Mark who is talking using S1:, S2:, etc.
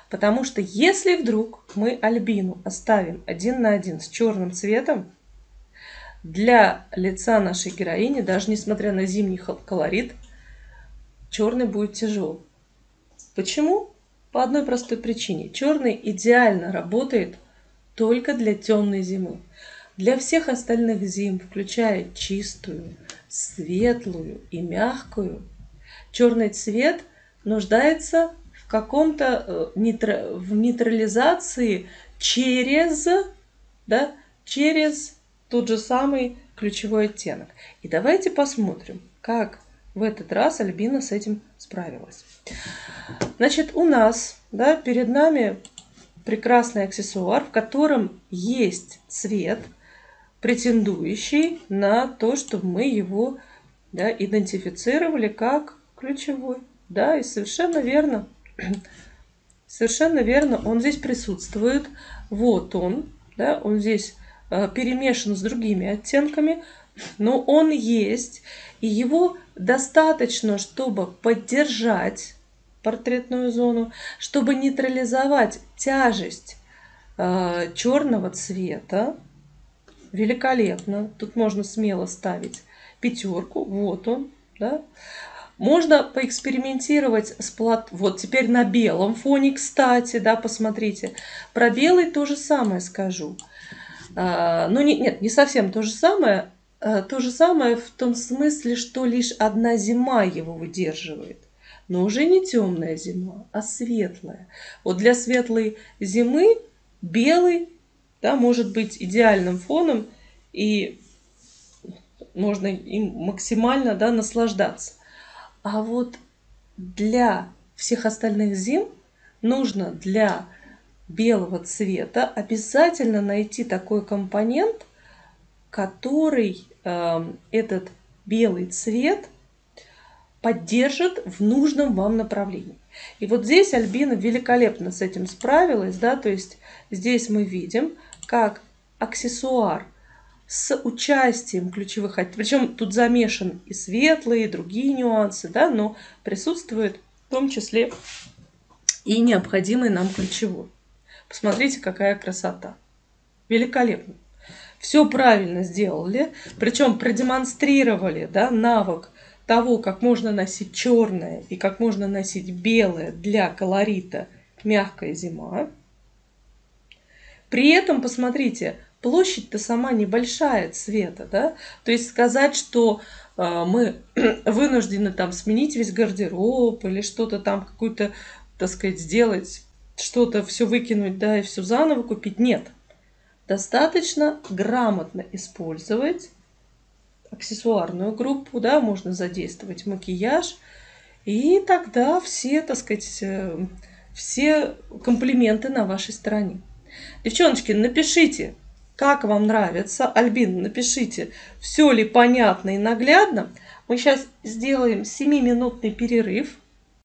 S1: Потому что если вдруг мы альбину оставим один на один с черным цветом, для лица нашей героини, даже несмотря на зимний колорит, черный будет тяжел. Почему? По одной простой причине. Черный идеально работает только для темной зимы. Для всех остальных зим, включая чистую, светлую и мягкую, черный цвет нуждается в каком-то в нейтрализации через тот же самый ключевой оттенок. И давайте посмотрим, как в этот раз Альбина с этим справилась. Значит, у нас перед нами прекрасный аксессуар, в котором есть цвет, претендующий на то, чтобы мы его идентифицировали как ключевой. И совершенно верно, он здесь присутствует. Вот он, он здесь перемешан с другими оттенками, но он есть, и его достаточно, чтобы поддержать портретную зону, чтобы нейтрализовать тяжесть черного цвета. Великолепно. Тут можно смело ставить 5. Вот он. Можно поэкспериментировать с Вот теперь на белом фоне, кстати, посмотрите. Про белый то же самое скажу. Но нет, не совсем то же самое. То же самое в том смысле, что лишь одна зима его выдерживает. Но уже не темная зима, а светлая. Вот для светлой зимы белый может быть идеальным фоном, и можно им максимально наслаждаться. А вот для всех остальных зим нужно для белого цвета обязательно найти такой компонент, который этот белый цвет поддержит в нужном вам направлении. И вот здесь Альбина великолепно с этим справилась. То есть здесь мы видим, как аксессуар с участием ключевых оттенков, причем тут замешан и светлые, и другие нюансы, но присутствует в том числе и необходимый нам ключевой. Посмотрите, какая красота. Великолепно. Все правильно сделали, причем продемонстрировали навык того, как можно носить черное и как можно носить белое для колорита «Мягкая зима». При этом, посмотрите, площадь-то сама небольшая цвета, то есть сказать, что мы вынуждены сменить весь гардероб или что-то какую-то, сделать, что-то все выкинуть, и все заново купить, нет. Достаточно грамотно использовать аксессуарную группу, можно задействовать макияж, и тогда все, все комплименты на вашей стороне. Девчоночки, напишите, как вам нравится. Альбина, напишите, все ли понятно и наглядно. Мы сейчас сделаем 7-минутный перерыв.